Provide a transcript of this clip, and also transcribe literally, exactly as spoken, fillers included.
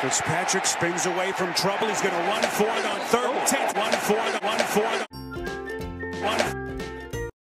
Fitzpatrick spins away from trouble. He's going to run for it on third and ten. Run for it, run for it.